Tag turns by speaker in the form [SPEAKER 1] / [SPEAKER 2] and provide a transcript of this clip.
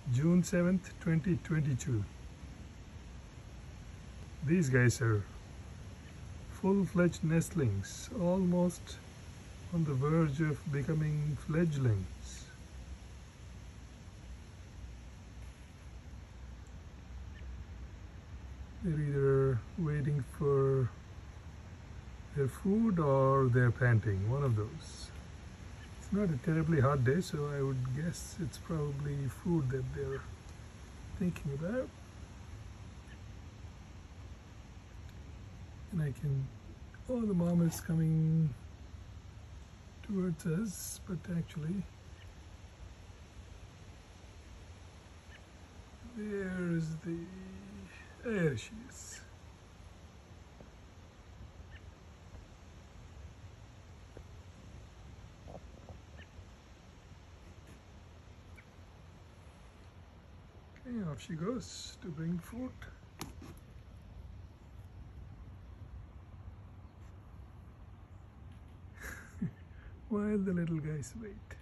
[SPEAKER 1] June 7th, 2022. These guys are full-fledged nestlings, almost on the verge of becoming fledglings. They're either waiting for their food or they're panting, one of those. It's not a terribly hot day, so I would guess it's probably food that they're thinking about. And the mom is coming towards us, but actually there she is. Okay, off she goes to bring food. While the little guys wait.